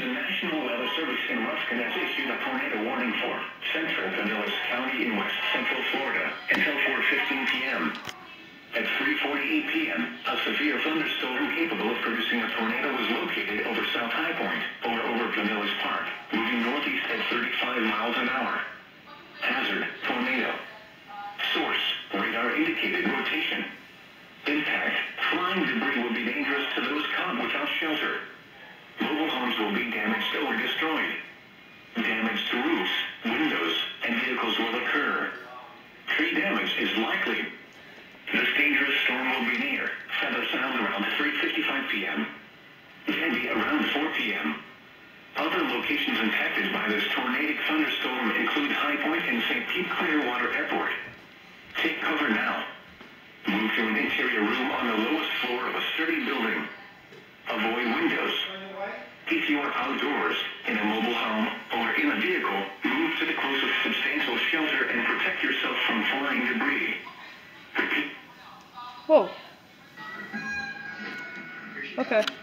The National Weather Service in Ruskin has issued a tornado warning for central Pinellas County in west central Florida until 4:15 p.m. At 3:48 p.m., a severe thunderstorm capable of producing a tornado was located over South High Point or over Pinellas Park, moving northeast at 35 miles an hour. Hazard, tornado. Source, radar indicated rotation. Impact, flying debris will be dangerous to those caught without shelter. Mobile homes will be damaged or destroyed. Damage to roofs, windows, and vehicles will occur. Tree damage is likely. This dangerous storm will be near Feather Sound around 3:55 p.m. Dandy around 4 p.m. Other locations impacted by this tornadic thunderstorm include High Point and St. Pete Clearwater Airport. Take cover now. Move to an interior room on the lowest floor of a sturdy building. Avoid windows. If you are outdoors, in a mobile home, or in a vehicle, move to the closest substantial shelter and protect yourself from flying debris. Repeat. Whoa. Okay.